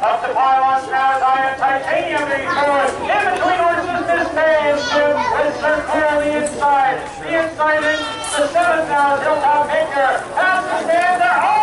Up the pylons now is iron titanium being forward. In between horses, this man with circle on the inside. The inside in the 7th now is Hilltop Baker. Past the stand, they're